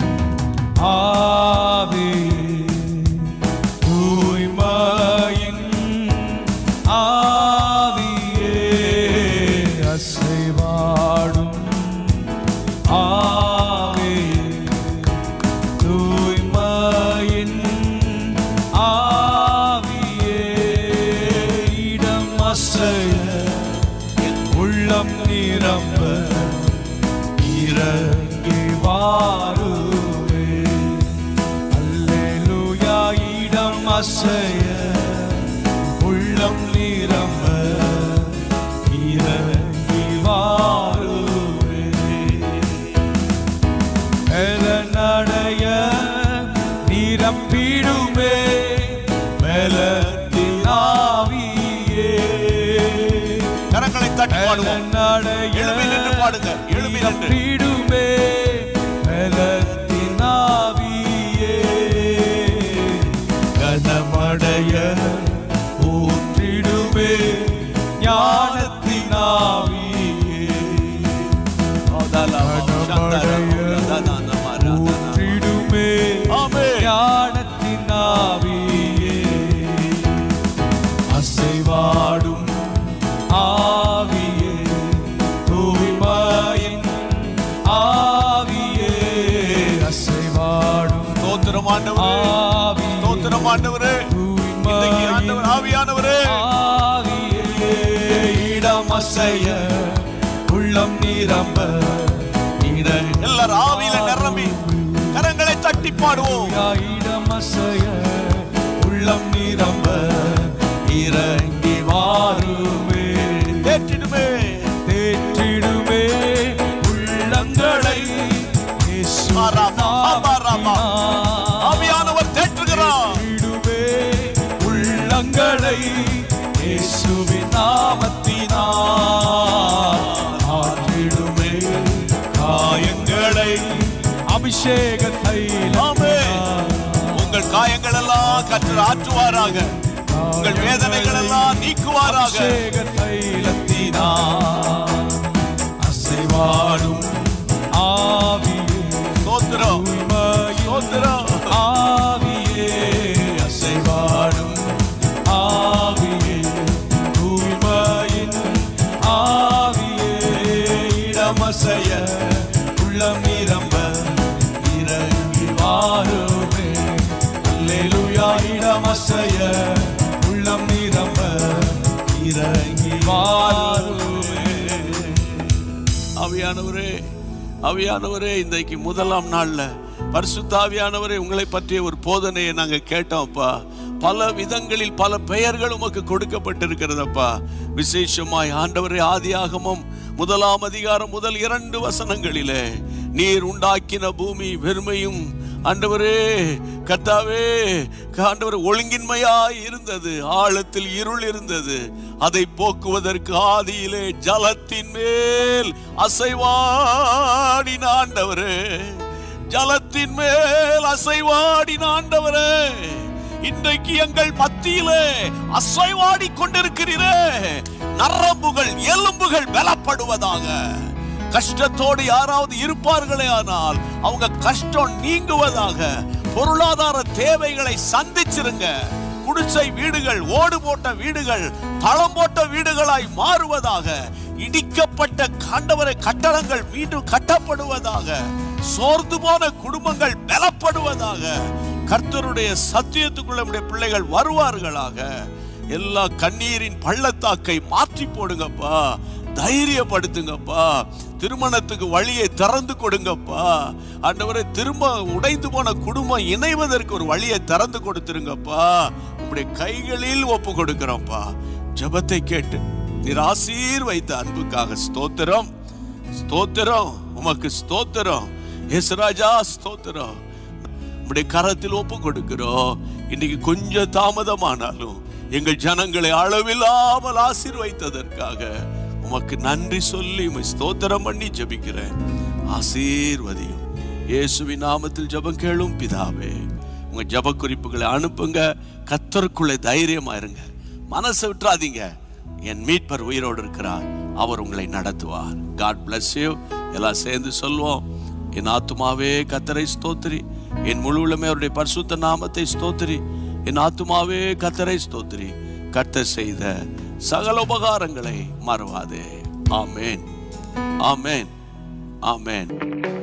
Speaker 3: ஆவி தூய்மையின் ஆவியே, அசைவாடும் ஆவி தூய்மையின் ஆவியே, இடம் அசைய உள்ளம் நிரம்ப இறங்கி வாருவே. அல்லேலூயா, இடம் அசைய உள்ளம் நிரம்ப இறங்கி வாருவே. நடைய நிரம்பிடுமே மேலத்தின் ஆவியே.
Speaker 1: கரங்களை தட்டி பாடுவோம். எழும்பி நின்று பாடுங்க. எழும்பி நின்று
Speaker 3: மேலத்தின் ஆவியே, கனமடைய ஊற்றிடுமே ஞானத்தின் ஆவியே, ஊற்றிடுமே ஞானத்தின் ஆவியே, அசைவாடும் ஆவியே தூய்மையின் நிரம்ப
Speaker 2: எல்லாரும் ஆவியில நிரம்பி கரங்களை தட்டி பாடுவோம்.
Speaker 3: இடம் அசைய உள்ளம் நிரம்ப இறங்கி வாருமே.
Speaker 2: தேற்றிடுமே
Speaker 3: தேற்றிடுமே உள்ளங்களை
Speaker 2: ஆவியானவர் தேற்றுகிறார்.
Speaker 3: தேற்றிடுமே உள்ளங்களை இயேசுவின் நாமத்தினால் ஆற்றிடுமே காயங்களை அபிஷேக தைலமே.
Speaker 2: உங்கள் காயங்கள் எல்லாம் கர்த்தர் ஆற்றுவாராக, உங்கள் வேதனைகள் எல்லாம் நீக்குவாராக.
Speaker 3: அபிஷேக தைலத்தினால் அசைவாடும் ஆவியே
Speaker 2: ஸ்தோத்திரம் ஸ்தோத்திரம்.
Speaker 3: ஆவியே அசைவாடும் ஆவியே தூய்மையின் ஆவியே இடமசைய உள்ளம் நிரம்ப இறங்கி வாருமே. அல்லேலூயா. இடமசைய உள்ளம் நிரம்ப இறங்கி வாருமே.
Speaker 2: ஆவியானவரே ஆவியானவரே, இன்றைக்கு முதலாம் நாள்ல பரிசுத்த ஆவியானவரே உங்களை பற்றிய ஒரு போதனையை நாங்க கேட்டோம்ப்பா. பல விதங்களில் பல பெயர்கள் உமக்கு கொடுக்கப்பட்டிருக்கிறதப்பா. விசேஷமாய் ஆண்டவரே, ஆதியாகமம் 1 அதிகாரம் முதல் 2 வசனங்களிலே நீர் உண்டாக்கின பூமி வெறுமையும் ஆண்டவரே கர்த்தாவே ஆண்டவரே ஒழுங்கின்மையாய் இருந்தது, ஆழத்தில் இருள் இருந்தது. அதை போக்குவதற்கு ஆதியிலே ஜலத்தின் மேல் அசைவாடின ஆண்டவரே, ஜலத்தின் மேல் அசைவாடின ஆண்டவரே, இன்றைக்கு எங்கள் மத்தியிலே அசைவாடி கொண்டிருக்கிறீரே. நரம்புகள் எலும்புகள் பலப்படுவதாக. கஷ்டத்தோடு யாராவது இருப்பார்களே ஆனால் அவங்க கஷ்டம் நீங்குவதாக. பொருளாதார தேவைகளை சந்திச்சிருங்க. குடிசை வீடுகள், ஓடு போட்ட வீடுகள் தளம் போட்ட வீடுகளாய் மாறுவதாக. இடிக்கப்பட்ட ஆண்டவரே கட்டடங்கள் மீண்டும் கட்டப்படுவதாக. சோர்ந்து போன குடும்பங்கள் பலப்படுவதாக. கர்த்தருடைய சத்தியத்துக்குள்ள நம்முடைய பிள்ளைகள் வருவார்களாக. எல்லா கண்ணீரின் பள்ளத்தாக்கை மாற்றி போடுங்கப்பா, தைரியப்படுத்துங்கப்பா. திருமணத்துக்கு வழியை திறந்து கொடுங்கப்பா. ஆண்டவரே, திரும்ப உடைந்து போன குடும்பம் இணைவதற்கு ஒரு வழியை திறந்து கொடுத்துருங்கப்பா. உங்களுடைய கைகளில் ஒப்பு கொடுக்கிறோம்ப்பா. ஜெபத்தை கேட்டு நீர் ஆசீர்வைத்த அன்புக்காக ஸ்தோத்திரம் ஸ்தோத்திரம். உமக்கு ஸ்தோத்திரம் இயேசுராஜா, ஸ்தோத்திரம். உம்முடைய கரத்தில் ஒப்பு கொடுக்கிறோம். இன்னைக்கு கொஞ்சம் தாமதமானாலும் எங்கள் ஜனங்களை அளவில்லாமல் ஆசீர்வைத்ததற்காக உமக்கு நன்றி சொல்லி ஸ்தோத்திரம் பண்ணி ஜெபிக்கிறேன். ஆசீர்வதியும் இயேசுவின் நாமத்தில் ஜெபம் கேளும் பிதாவே. உங்க ஜெப குறிப்புகளை அனுப்புங்க. கர்த்தருக்குள்ளே தைரியமா இருங்க, மனசை விட்டுறாதீங்க. என் மீட்பர் உயிரோடு இருக்கிறார், அவர் உங்களை நடத்துவார். God bless you. எல்லாம் சேர்ந்து சொல்வோம். என் ஆத்துமாவே கர்த்தரை ஸ்தோத்திரி, என் முழு உள்ளமே அவருடைய பரிசுத்த நாமத்தை ஸ்தோத்திரி. என் ஆத்துமாவே கர்த்தரை ஸ்தோத்திரி, கர்த்தர் செய்த சகல உபகாரங்களை மறவாதே. ஆமேன் ஆமேன் ஆமேன்.